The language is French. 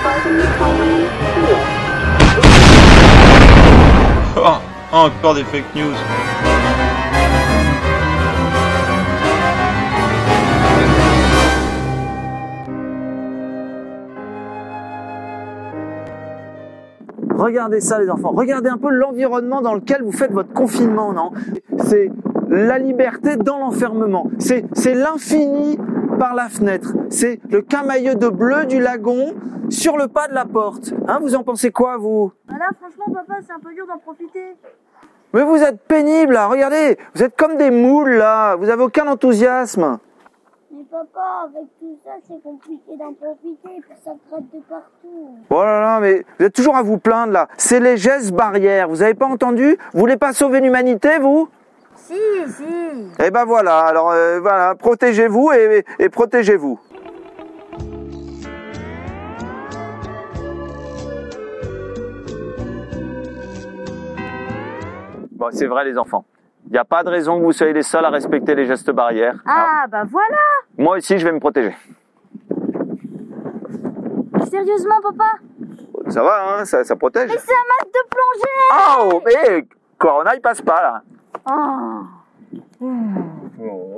Oh, encore des fake news. Regardez ça les enfants, regardez un peu l'environnement dans lequel vous faites votre confinement, non? C'est la liberté dans l'enfermement, c'est l'infini par la fenêtre, c'est le camailleux de bleu du lagon sur le pas de la porte. Hein, vous en pensez quoi vous? Là franchement papa, c'est un peu dur d'en profiter. Mais vous êtes pénible là, regardez, vous êtes comme des moules là, vous avez aucun enthousiasme. Mais papa, avec tout ça, c'est compliqué d'en profiter, puis ça gratte de partout. Oh là là, mais vous êtes toujours à vous plaindre là. C'est les gestes barrières, vous avez pas entendu? Vous voulez pas sauver l'humanité, vous? Si. Eh ben voilà, alors voilà, protégez-vous et protégez-vous. Bon, c'est vrai les enfants. Il n'y a pas de raison que vous soyez les seuls à respecter les gestes barrières. Ah bah voilà. Moi aussi, je vais me protéger. Sérieusement papa? Ça va, hein, ça protège. Mais c'est un masque de plongée. Oh, mais Corona, il passe pas là. Oh.